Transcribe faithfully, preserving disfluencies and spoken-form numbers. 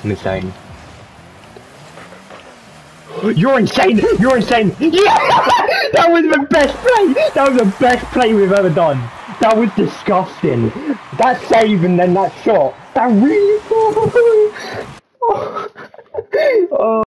I'm insane. You're insane! You're insane! Yeah! That was the best play! That was the best play we've ever done! That was disgusting! That save and then that shot! That really... Oh. Oh.